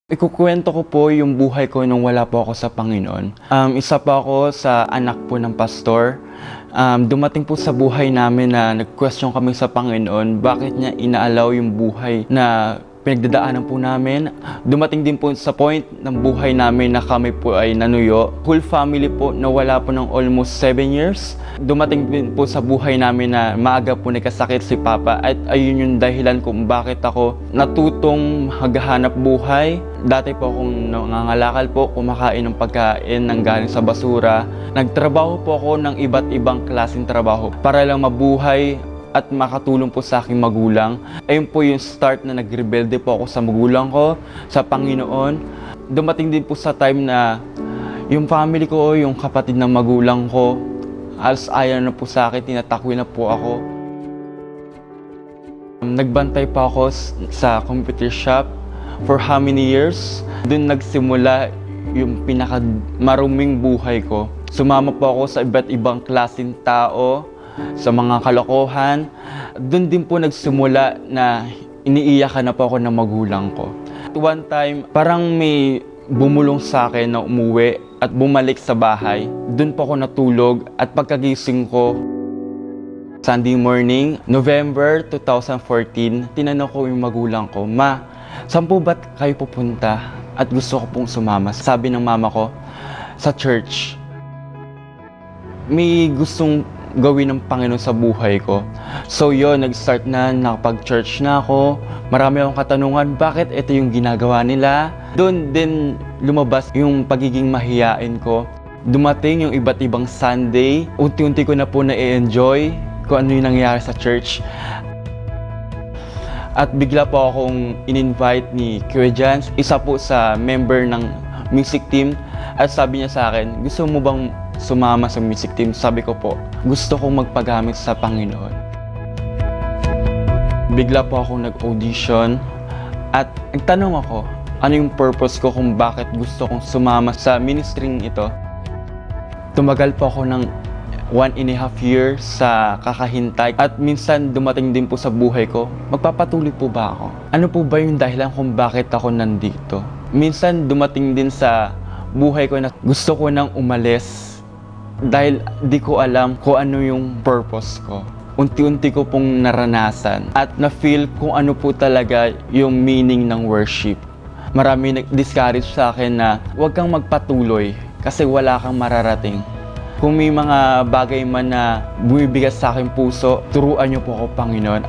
Ikukuwento ko po yung buhay ko nung wala po ako sa Panginoon. Isa po ako sa anak po ng pastor. Dumating po sa buhay namin na nag-question kami sa Panginoon, bakit niya inaalaw yung buhay na pinagdadaanan po namin. Dumating din po sa point ng buhay namin na kami po ay nanuyo. Whole family po nawala po ng almost 7 years. Dumating din po sa buhay namin na maaga po nagkasakit si Papa at ayun yung dahilan kung bakit ako natutong maghahanap buhay. Dati po akong nangangalakal po, kumakain ng pagkain ng galing sa basura. Nagtrabaho po ako ng iba't ibang klaseng trabaho para lang mabuhay at makatulong po sa aking magulang. Ayun po yung start na nagrebelde po ako sa magulang ko, sa Panginoon. Dumating din po sa time na yung family ko, yung kapatid ng magulang ko, alas ayaw na po sa akin, tinatakwil na po ako. Nagbantay pa ako sa computer shop for how many years. Doon nagsimula yung pinakamaruming buhay ko. Sumama po ako sa iba't ibang klaseng tao, sa mga kalokohan. Doon din po nagsimula na iniiyakan na po ako ng magulang ko. At one time, parang may bumulong sa akin na umuwi at bumalik sa bahay. Doon po ako natulog at pagkagising ko, Sunday morning, November 2014, tinanong ko yung magulang ko, "Ma, saan po ba't kayo pupunta at gusto ko pong sumama?" Sabi ng mama ko, "Sa church." May gustong gawin ng Panginoon sa buhay ko. So yun, nag-start na, nakapag-church na ako. Marami akong katanungan, bakit ito yung ginagawa nila? Doon din lumabas yung pagiging mahiyain ko. Dumating yung iba't ibang Sunday. Unti-unti ko na po na-enjoy kung ano yung nangyayari sa church. At bigla po akong in-invite ni Kuya Jans, isa po sa member ng music team. At sabi niya sa akin, "Gusto mo bang sumama sa music team?" Sabi ko po, gusto kong magpagamit sa Panginoon. Bigla po akong nag-audition at nagtanong ako, ano yung purpose ko kung bakit gusto kong sumama sa ministering ito. Tumagal po ako ng 1.5 years sa kakahintay at minsan dumating din po sa buhay ko, magpapatuloy po ba ako? Ano po ba yung dahilan kung bakit ako nandito? Minsan dumating din sa buhay ko na gusto ko nang umalis dahil di ko alam kung ano yung purpose ko. Unti-unti ko pong naranasan at na-feel kung ano po talaga yung meaning ng worship. Marami nag-discourage sa akin na huwag kang magpatuloy kasi wala kang mararating. Kung may mga bagay man na bumibigat sa aking puso, turuan niyo po ako, Panginoon.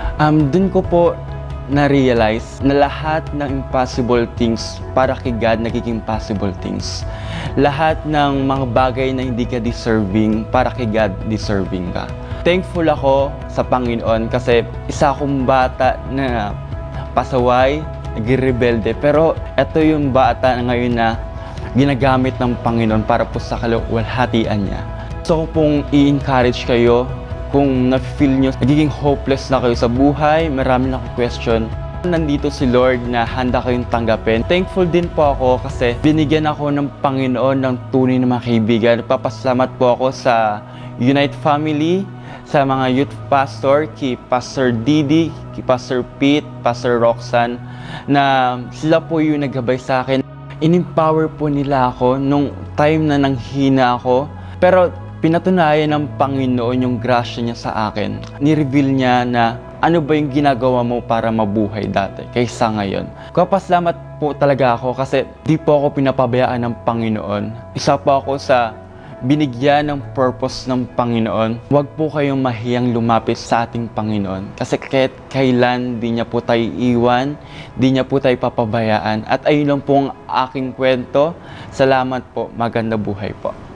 Dun ko po na-realize na lahat ng impossible things para kay God nagiging possible things. Lahat ng mga bagay na hindi ka deserving, para kay God deserving ka. Thankful ako sa Panginoon kasi isa akong bata na pasaway, nagrebelde, pero ito yung bata na ngayon na ginagamit ng Panginoon para po sa kaluwalhatian niya. So pong i-encourage kayo, kung na-feel nyo, nagiging hopeless na kayo sa buhay, marami na akong question, nandito si Lord na handa kayong tanggapin. Thankful din po ako kasi binigyan ako ng Panginoon ng tunay na mga kaibigan. Papasalamat po ako sa Unite Family, sa mga youth pastor, kay Pastor Didi, kay Pastor Pete, Pastor Roxanne, na sila po yung naggabay sa akin. In-empower po nila ako nung time na nanghina ako. Pero pinatunayan ng Panginoon yung grasya niya sa akin. Ni-reveal niya na ano ba yung ginagawa mo para mabuhay dati kaysa ngayon. Kapasalamat po talaga ako kasi di po ako pinapabayaan ng Panginoon. Isa po ako sa binigyan ng purpose ng Panginoon. Huwag po kayong mahiyang lumapit sa ating Panginoon. Kasi kahit kailan di niya po tayo iwan, di niya po tayo papabayaan. At ayun lang po ang aking kwento. Salamat po. Maganda buhay po.